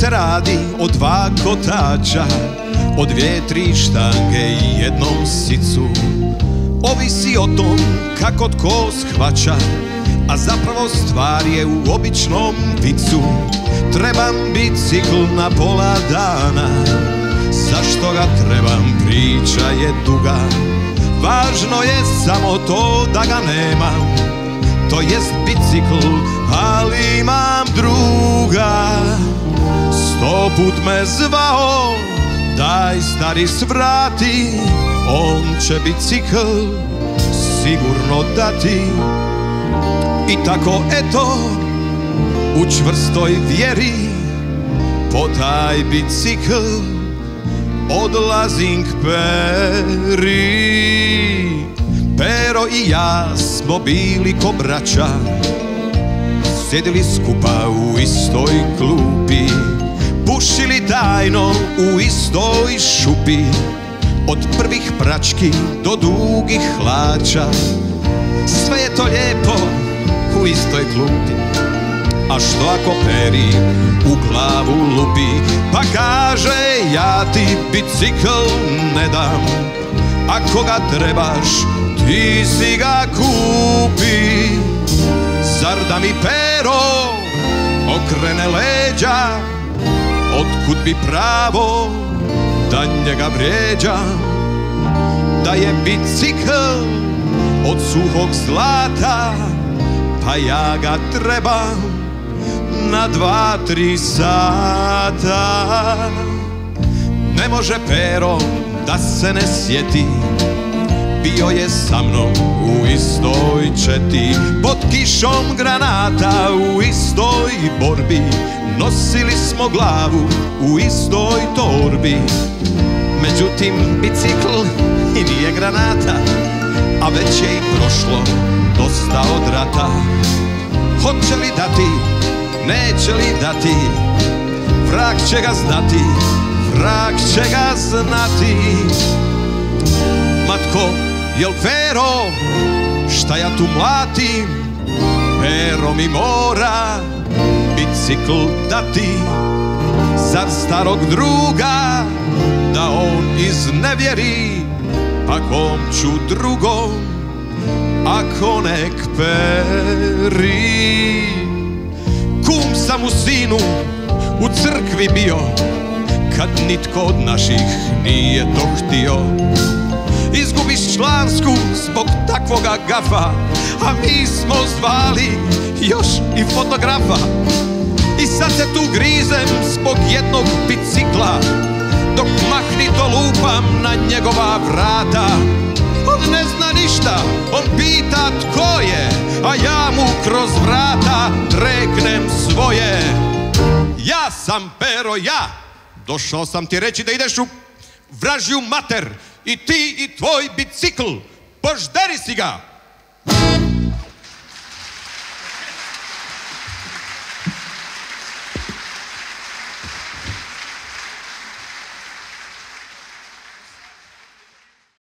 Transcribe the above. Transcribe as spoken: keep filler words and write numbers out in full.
se radi o dva kotača, o dvije, tri štange i jednom sicu. Ovisi o tom kako tko shvaća, a zapravo stvar je u običnom vicu. Trebam bicikl na pola dana, zašto ga trebam, priča je duga. Važno je samo to da ga nemam, to jest bicikl, ali imam druga. Sto put me zvao, daj stari svrati, on će bicikl sigurno dati. I tako eto, u čvrstoj vjeri, po taj bicikl odlazim k Peri. Pero i ja smo bili ko braća, sjedili skupa u istoj klupi, pušili tajno u istoj šupi, od prvih prački do dugih hlača. Sve je to lijepo u istoj klupi, a što ako Peri u glavu lupi, pa kaže ja ti bicikl ne dam, ako ga trebaš ti si ga kupi. Zar da mi Pero okrene leđa, otkud bi pravo da njega vrijeđam? Da je bicikl od suhog zlata, pa ja ga trebam na dva, tri sata. Ne može Pero da se ne sjeti, bio je sa mnom u istoj četi, pod kišom granata u istoj borbi, nosili smo glavu u istoj torbi. Međutim, bicikl i nije granata, a već je i prošlo dosta od rata. Hoće li dati, neće li dati, vrag će ga znati, vrag će ga znati. Matko, jel Pero, šta ja tu mlatim? Pero mi mora bicikl dati. Zar starog druga da on iznevjeri, pa kom ću drugom ako ne k Peri? Kum sam u Sinu u crkvi bio, kad nitko od naših nije to htio. Izgubiš člansku zbog takvoga gafa, a mi smo zvali još i fotografa. I sad se tu grizem zbog jednog bicikla, dok mahnito lupam na njegova vrata. On ne zna ništa, on pita tko je, a ja mu kroz vrata reknem svoje. Ja sam Pero, ja, došao sam ti reći da ideš u vražju mater, i ti i tvoj bicikl, požderi si ga!